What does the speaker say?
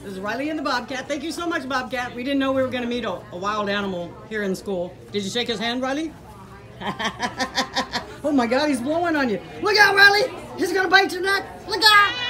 This is Riley and the Bobcat. Thank you so much, Bobcat. We didn't know we were going to meet a wild animal here in school. Did you shake his hand, Riley? Oh my God, he's blowing on you. Look out, Riley. He's going to bite your neck. Look out.